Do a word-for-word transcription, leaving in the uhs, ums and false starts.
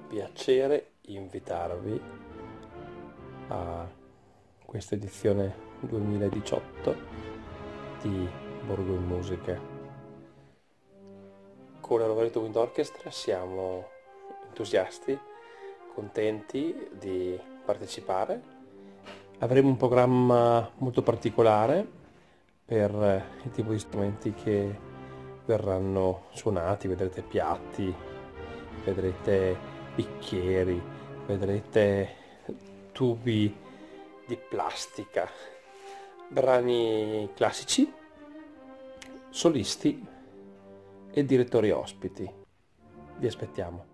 piacere invitarvi a questa edizione duemiladiciotto di Borgo in Musica. Con la Rovereto Wind Orchestra siamo entusiasti, contenti di partecipare. Avremo un programma molto particolare per il tipo di strumenti che verranno suonati. Vedrete piatti, vedrete bicchieri, vedrete tubi di plastica, brani classici, solisti e direttori ospiti. Vi aspettiamo.